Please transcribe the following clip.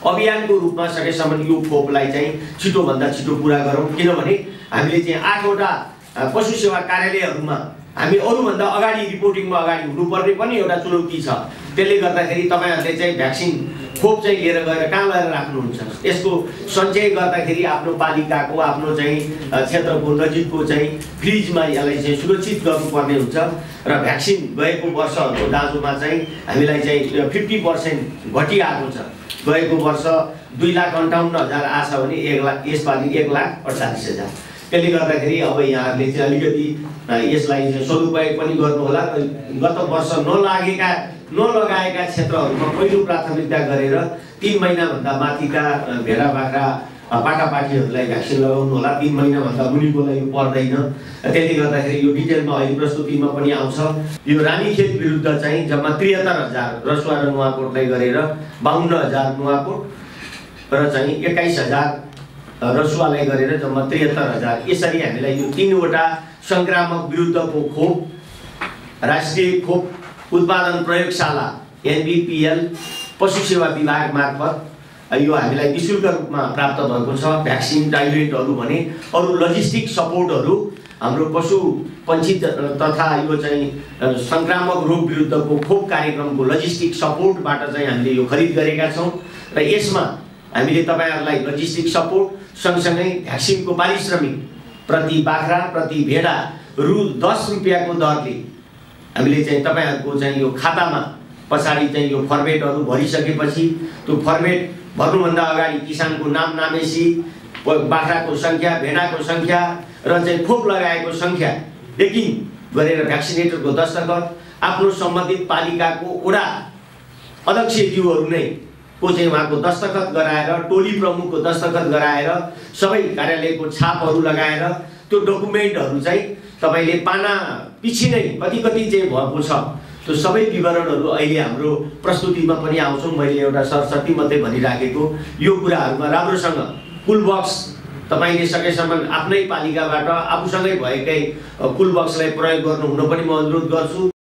अभियानको रूपमा सकेसम्म यो खोपलाई चाहिँ छिटोभन्दा छिटो पुरा गरौँ। किनभने हामीले चाहिँ 8 वटा पशु सेवा कार्यालयहरूमा हामी अरूभन्दा अगाडि रिपोर्टिङमा अगाडि हुनुपर्ने पनि एउटा चुनौती छ। त्यसले गर्दाखेरि तपाईहरुले चाहिँ भ्याक्सिन खोप चाहिँ लिएर गएर कहाँ गएर राख्नुहुन्छ, यसको सञ्चय गर्दाखेरि आफ्नो पालिकाको आफ्नो चाहिँ क्षेत्रको नजिकको चाहिँ फ्रिजमा यसलाई चाहिँ सुरक्षित गर्नुपर्ने हुन्छ। र भ्याक्सिन गएको वर्षहरूको दाजुमा चाहिँ हामीलाई चाहिँ 50% घटिआएको छ। गएको वर्ष 2,58,000 आछ भने यसपालि 1,48,000। त्यसले गर्दाखेरि अब यहाँहरूले चाहिँ अलिकति यसलाई चाहिँ सदुपयोग पनि गर्नुहोला। गत वर्ष नलगाएका क्षेत्रहरूमा पहिलो प्राथमिकता गरेर 3 महिनाभन्दा माथिका भेडा बाख्रा पाठापाठीहरूलाई भ्याक्सिन लगाउनु होला। 3 महिनाभन्दा मुनिकोलाई यो पर्दैन। त्यसले गर्दाखेरि यो डिटेलमा अहिले प्रस्तुतिमा पनि आउँछ। यो रानीखेत विरुद्ध चाहिँ जम्मा 73,000 रसुवा र नुवाकोटलाई गरेर 52,000 नुवाकोट र चाहिँ 21,000 रसुवालाई गरेर जम्मा 73,000। यसरी हामीलाई यो 3 वटा संक्रामक विरुद्धको खोप राष्ट्रिय खोप उत्पादन प्रयोगशाला NBPL पशु सेवा विभाग मार्फत यो हामीलाई निशुल्क रूपमा प्राप्त भएको छ। भ्याक्सिन डाइल्युएन्टहरू भने अरू लजिस्टिक सपोर्टहरू हाम्रो पशु पन्छी तथा यो चाहिँ संक्रामक रोग विरुद्धको खोप कार्यक्रमको लजिस्टिक सपोर्टबाट चाहिँ हामीले यो खरिद गरेका छौँ। र यसमा हामीले तपाईहरुलाई लजिस्टिक सपोर्ट सँगसँगै भ्याक्सिनको पारिश्रमिक प्रति बाख्रा प्रति भेडा रु 10 रुपैयाँको दरले हामीले चाहिँ तपाईहरुको चाहिँ यो खातामा पछाडी चाहिँ यो फर्मेटहरू भरिसकेपछि त्यो फर्मेट भर्नुभन्दा अगाडि किसानको नाम नामेसी बाख्राको संख्या भेडाको संख्या र चाहिँ खोप लगाएको संख्या लेखिन गरेर भ्याक्सिनेटरको दस्तखत आफ्नो सम्बन्धित पालिकाको वडा अध्यक्षज्यूहरू नै को चाहिँ उहाँको दस्तखत गराएर टोली प्रमुखको दस्तखत गराएर सबै कार्यालयको छापहरू लगाएर त्यो डकुमेन्टहरू चाहिँ तपाईले पाना पछि नै कति चाहिँ भएको छ त्यो सबै विवरणहरू अहिले हाम्रो प्रस्तुतिमा पनि आउँछौँ। मैले एउटा सरसर्ती मात्रै भनिराखेको यो कुराहरूमा राम्रोसँग कुल बक्स तपाईले सकेसम्म आफ्नै पालिकाबाट आफूसँगै भएकै कुल बक्सलाई प्रयोग गर्नु हुन पनि म अनुरोध गर्छु।